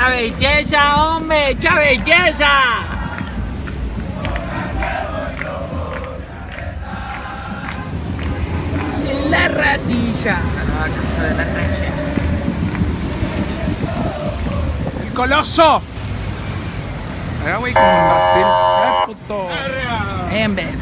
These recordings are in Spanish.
¡Cha belleza, hombre! ¡Cha belleza! Sin la racilla. La nueva casa de la regia. ¡El Coloso! Allá, güey, como en Brasil. Puto! En vez.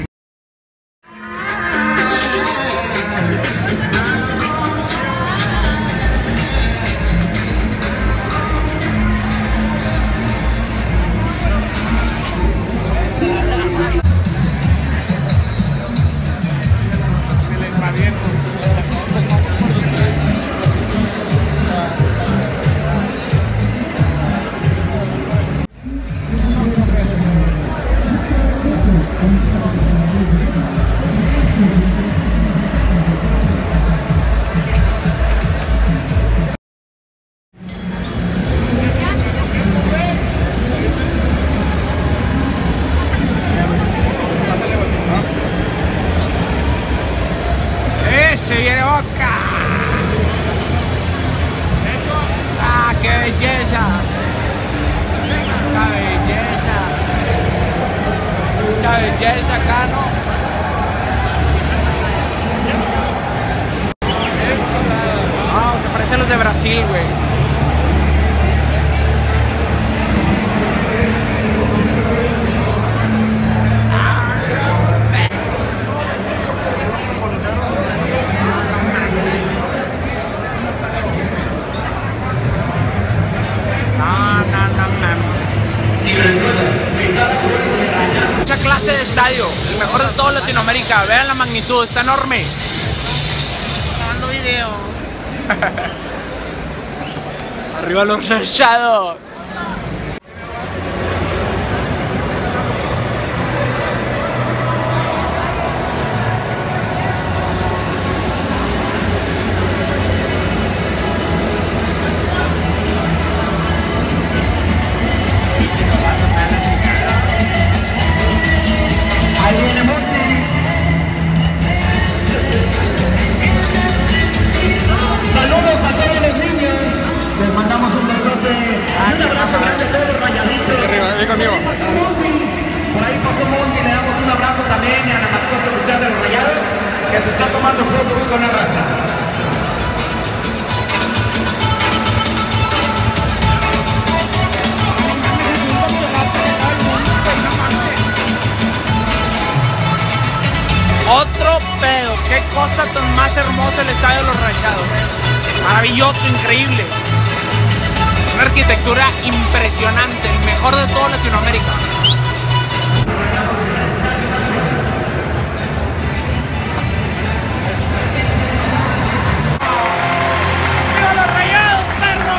¡Se viene Boca! ¡Ah, qué belleza! ¡Qué belleza! ¡Qué belleza, Cano! Ah, se parecen los de Brasil, güey. Mucha clase de estadio, el mejor de toda Latinoamérica. Vean la magnitud, está enorme. Grabando video. Arriba los Rayados. Ahí viene Monty. Saludos a todos los niños. Les mandamos un besote. Un abrazo grande a todos los rayaditos. Ven conmigo. Por ahí pasó Monty. Por ahí pasó Monty. Le damos un abrazo también a la mascota oficial de los Rayados, que se está tomando fotos con la raza. Otro pedo, qué cosa tan más hermosa el estadio de los Rayados. Maravilloso, increíble. Una arquitectura impresionante, el mejor de toda Latinoamérica. ¡Viva los Rayados, perro!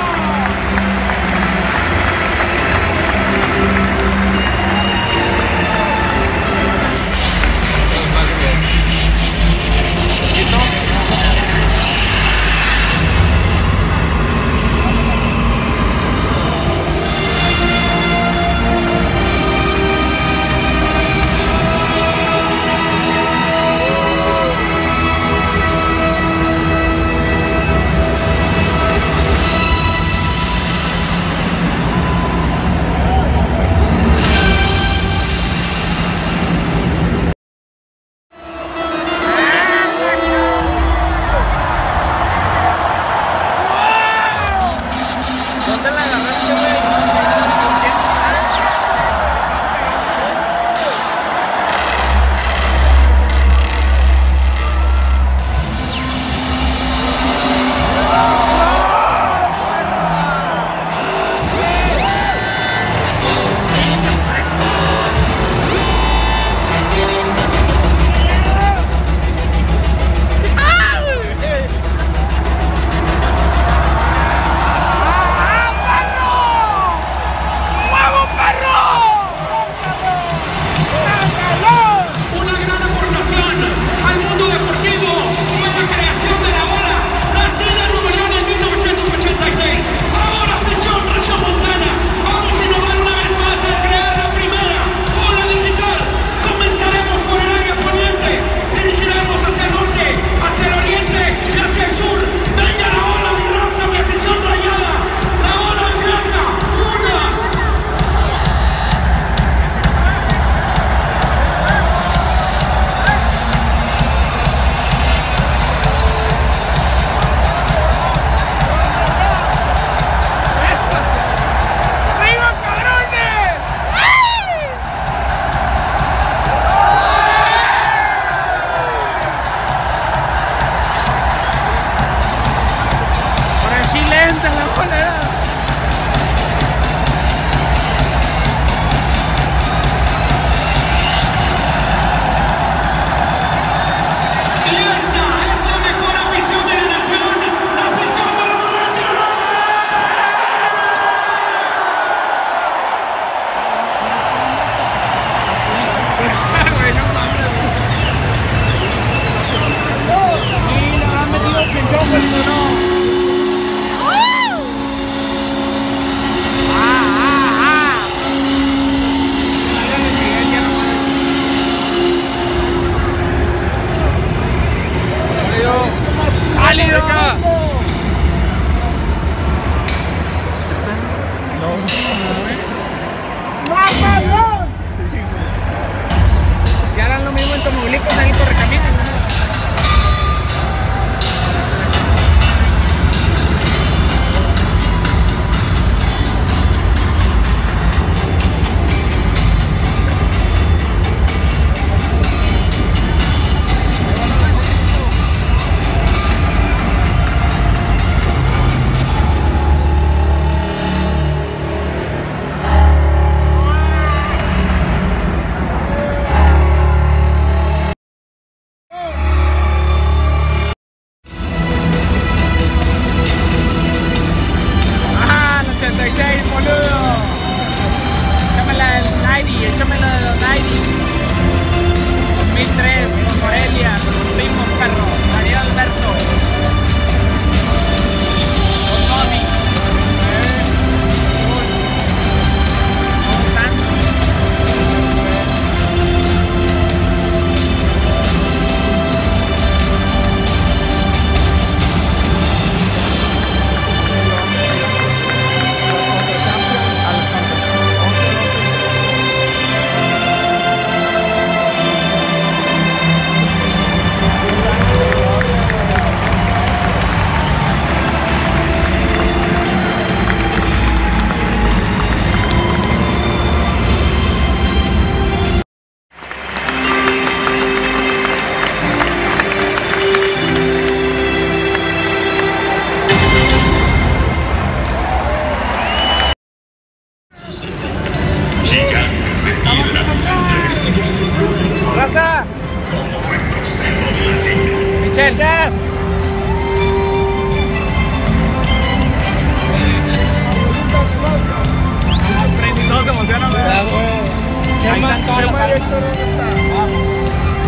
caminen. ¡Raza! ¡Michelle! ¡Chef! Todos se emocionan, ¿verdad? Chema, Chema, Héctor, ¿dónde está?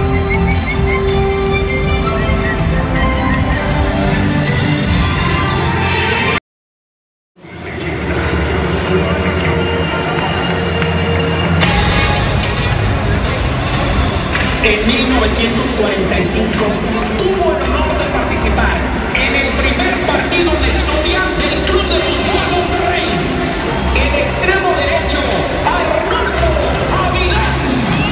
En 1945 tuvo el honor de participar en el primer partido en la historia del Club de Fútbol Monterrey. El extremo derecho, Arnulfo Avilán.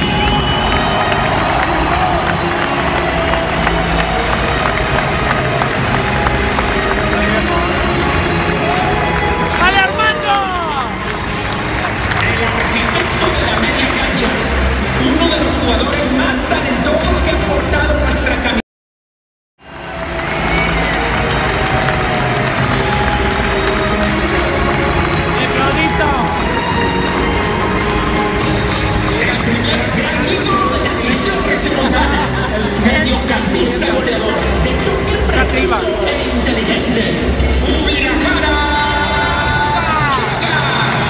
¡Vale, Armando! El arquitecto de la media cancha. Uno de los jugadores más talentosos que ha portado nuestra camiseta. El primer gran ídolo de la afición regiomontana. Mediocampista goleador, de toque preciso e inteligente. Ubirajara Chaga.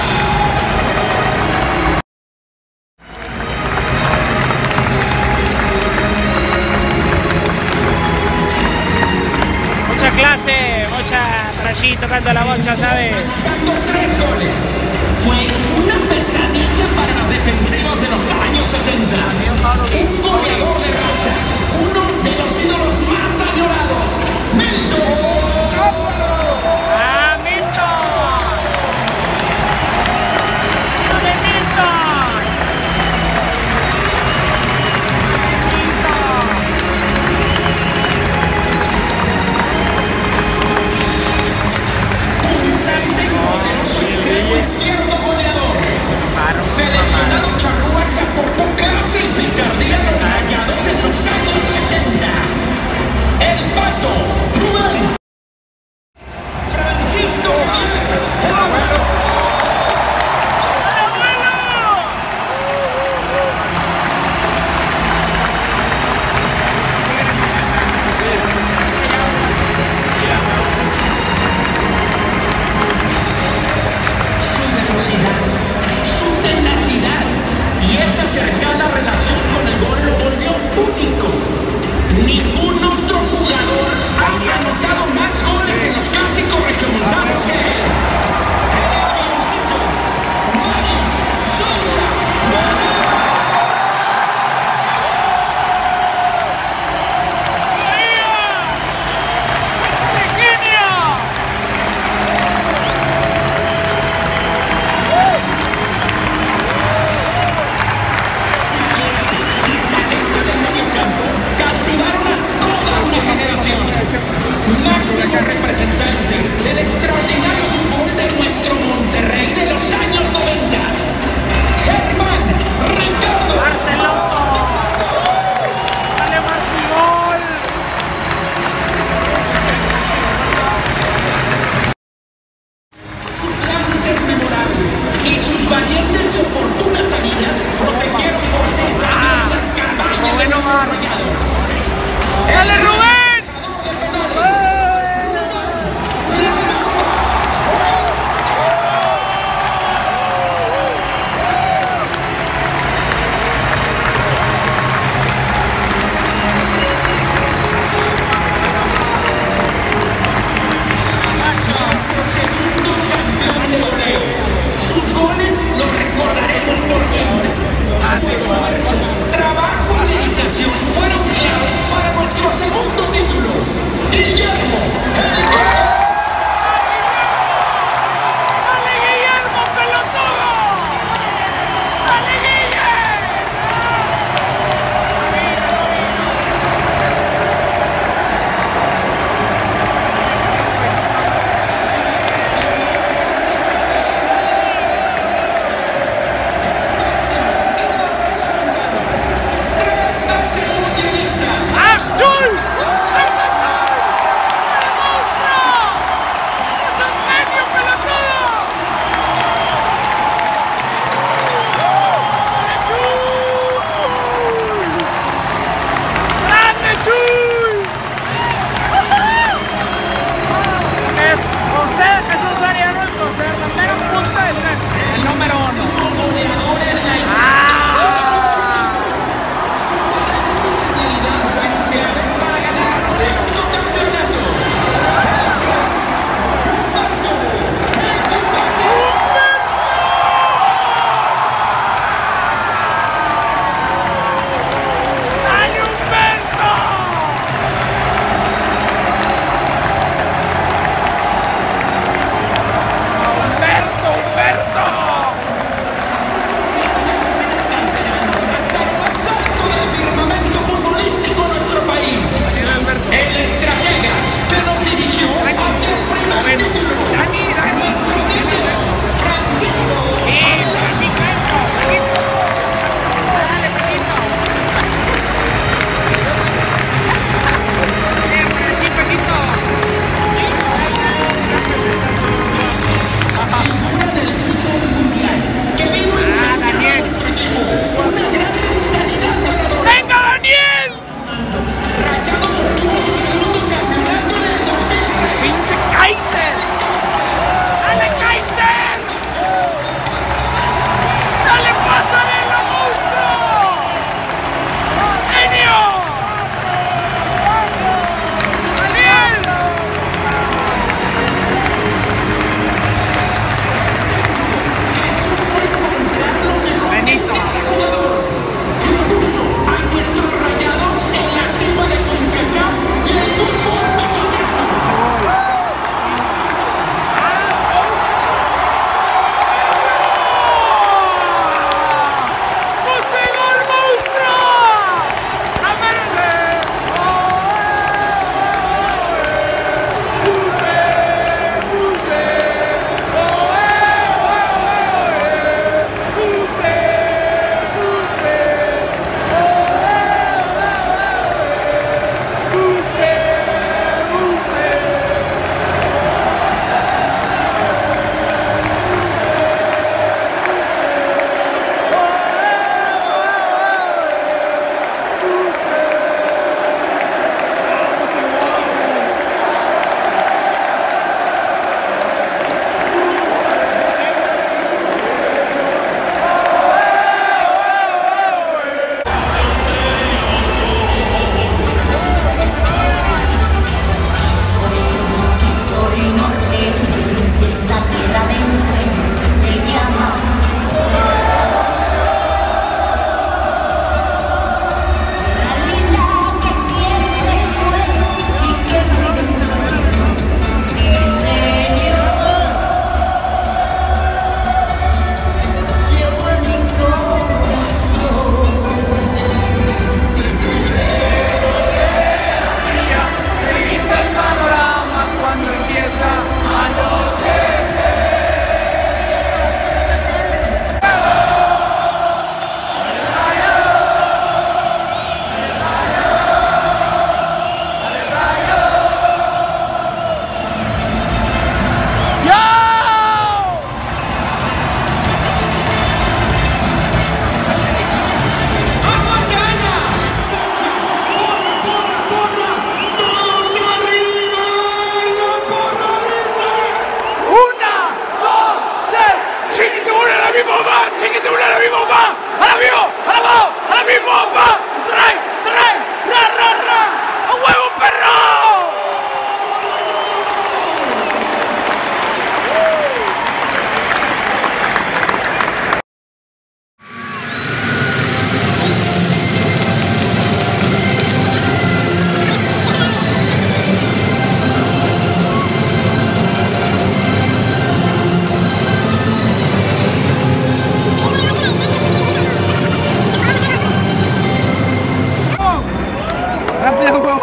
Mucha clase, mucha por allí tocando la bocha, ¿sabes? Marcando 3 goles. Fue una pesadilla para los defensivos de los años 70. Un goleador de raza, uno de los ídolos más añorados, Milton. ¡Ah, Milton! ¡Hijo de Milton! Punzante y poderoso extremo izquierdo goleador. Seleccionado charrúa que aportó clase y picardía de los Rayados en los años 70. El Pato Rubén Francisco Javier. Su velocidad, su tenacidad y esa cercana relación con el gol lo volvió único. Ningún otro jugador ha anotado más goles en los clásicos regiomontanos que él. El avioncito, Mario Sousa. Exigencia y talento en el mediocampo máximo representante del extraordinario fútbol de nuestro Monterrey de los años 90, Germán Ricardo. ¡Dale, Martí, gol! Sus lances memorables y sus valientes y oportunas salidas protegieron por 6 años la cabaña de los Rayados. ¡Dale, Rubén! Sus goles los recordaremos por siempre. Su esfuerzo, trabajo y dedicación fueron claves para nuestro segundo título. Guillermo, el Gol. ¡Dale, Guillermo, pelotudo! ¡Dale, Guillermo! Tres veces mundialista. ¡Achtung! ¡Es un genio, pelotudo! ¡Grande, Chuy! Es José Jesús Ariano el José, la mera punta del net, el número 1. Goleador en la historia de nuestro equipo. Su talento y genialidad fueron claves para ganar segundo campeonato. Humberto, el Chupete. ¡Dale, Humberto!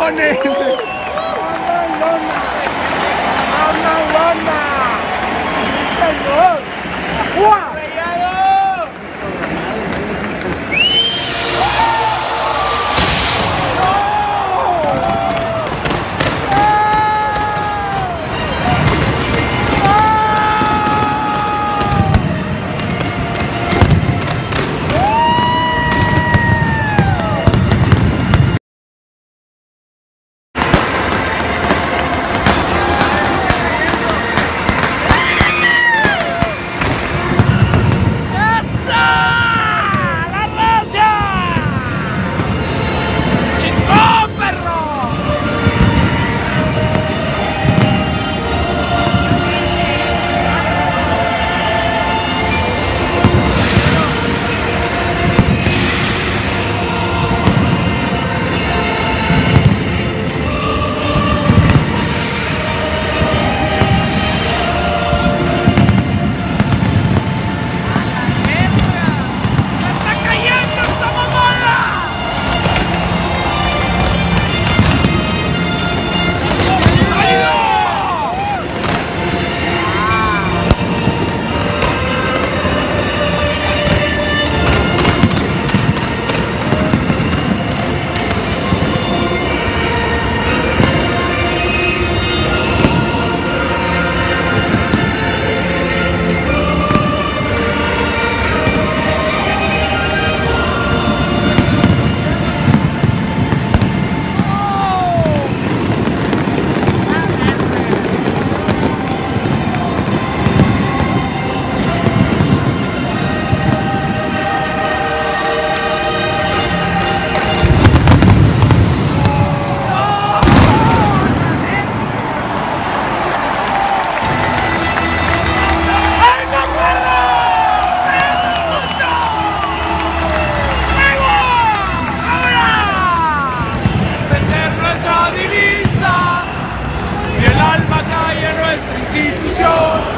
¡Mamones!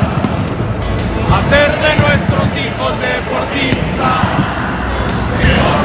Hacer de nuestros hijos deportistas.